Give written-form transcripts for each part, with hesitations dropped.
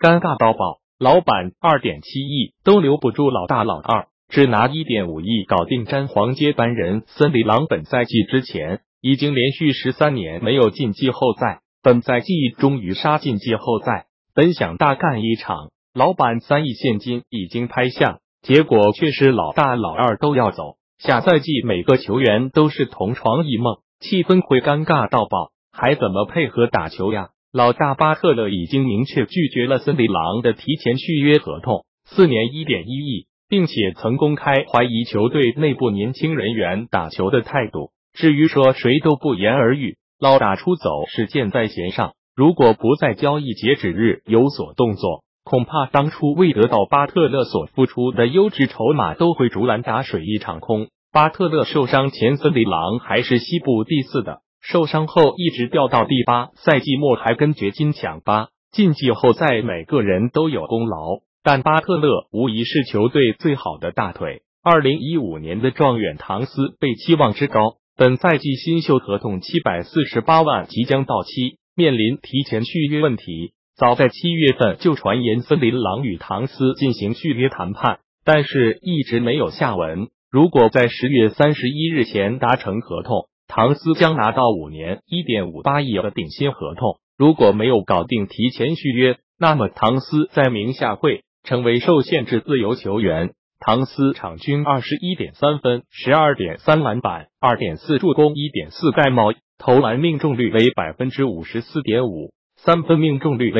尴尬到爆，老板2.7亿都留不住老大老二，只拿1.5亿搞定詹皇接班人森林狼。本赛季之前已经连续13年没有进季后赛，本赛季终于杀进季后赛，本想大干一场，老板3亿现金已经拍下，结果却是老大老二都要走，下赛季每个球员都是同床异梦，气氛会尴尬到爆，还怎么配合打球呀？老大巴特勒已经明确拒绝了森林狼的提前续约合同，4年1.1亿，并且曾公开怀疑球队内部年轻人员打球的态度。至于说谁都不言而喻，老大出走是箭在弦上，如果不在交易截止日有所动作，恐怕当初未得到巴特勒所付出的优质筹码都会竹篮打水一场空。巴特勒受伤前森林狼还是西部第4的，受伤后一直掉到第8，赛季末还跟掘金抢8，进季后赛每个人都有功劳，但巴特勒无疑是球队最好的大腿。2015年的状元唐斯被期望之高，本赛季新秀合同748万即将到期，面临提前续约问题。早在7月份就传言森林狼与唐斯进行续约谈判，但是一直没有下文。如果在10月31日前达成合同，唐斯将拿到5年1.58亿的顶薪合同，如果没有搞定提前续约，那么唐斯在名下会成为受限制自由球员。唐斯场均21.3分 12.3 篮板 2.4 助攻 1.4 盖帽，投篮命中率为 54.5%， 三分命中率为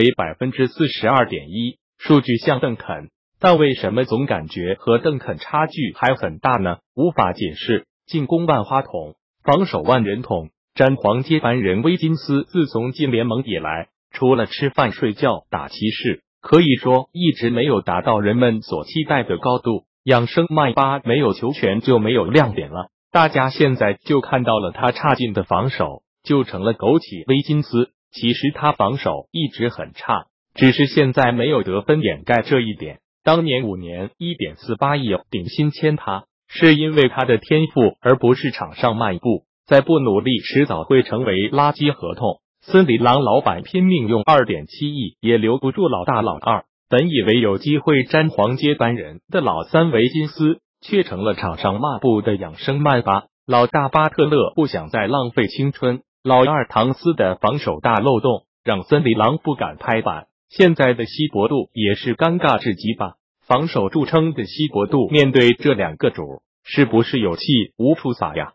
42.1%， 数据像邓肯，但为什么总感觉和邓肯差距还很大呢？无法解释。进攻万花筒，防守万人筒，詹皇接班人威金斯自从进联盟以来，除了吃饭睡觉打骑士，可以说一直没有达到人们所期待的高度。养生麦巴没有球权就没有亮点了，大家现在就看到了他差劲的防守，就成了枸杞威金斯。其实他防守一直很差，只是现在没有得分掩盖这一点。当年5年1.48亿顶薪签他，是因为他的天赋，而不是场上迈步。再不努力，迟早会成为垃圾合同。森林狼老板拼命用2.7亿，也留不住老大老二。本以为有机会詹皇接班人的老三维金斯，却成了场上迈步的养生曼巴。老大巴特勒不想再浪费青春，老二唐斯的防守大漏洞让森林狼不敢拍板。现在的希伯杜也是尴尬至极吧？防守著称的希伯杜面对这2个主，是不是有气无处撒呀？